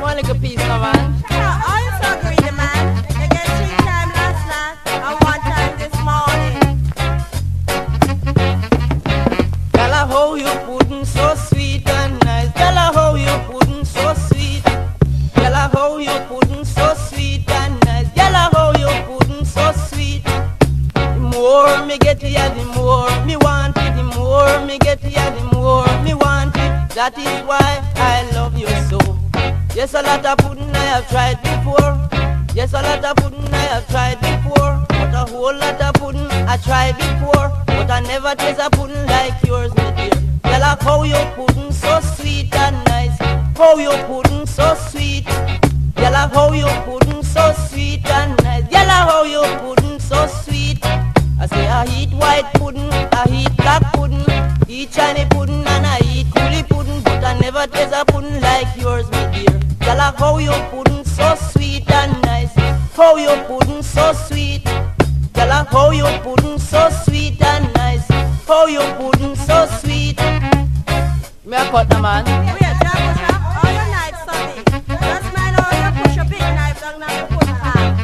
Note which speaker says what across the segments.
Speaker 1: one little piece, no man.
Speaker 2: Yeah, are you so greedy, man? You get 3 times last night and 1 time this morning.
Speaker 1: Tell her how you pudding so sweet and nice. Tell her how you pudding so sweet. Tell her how you pudding so sweet and nice. Tell her how you pudding so sweet. The more me get ya, the more me want it. The more me get ya, the more me want it. That is why I love you so. Yes, a lot of pudding I have tried before. Yes, a lot of pudding I have tried before. But a whole lot of pudding I tried before. But I never taste a pudding like yours, my dear. Tell her how you pudding so sweet and nice. How you pudding so sweet. Tell her how you pudding so sweet and nice. Tell her how you pudding so sweet. I say I eat white pudding, I eat black pudding, eat Chinese pudding and I eat coolie pudding. But I never taste a pudding like yours, my dear. Tell her how you pudding so sweet and nice. How you pudding so sweet. Tell her how you pudding so sweet and nice. How you pudding so sweet. Me a cut the man.
Speaker 2: Wait, Jack, all your knives, sonny. Just mind how you push your big knife down now you put it on.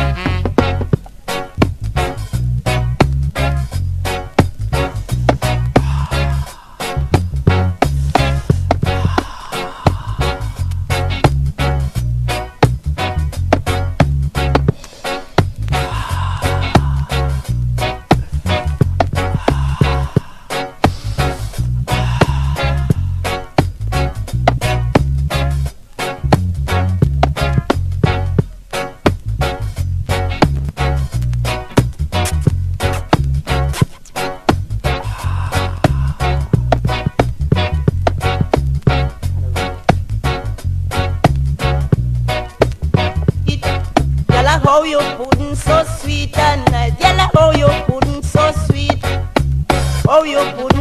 Speaker 1: How you pudding so sweet and nice. Yella how you pudding so sweet. How you pudding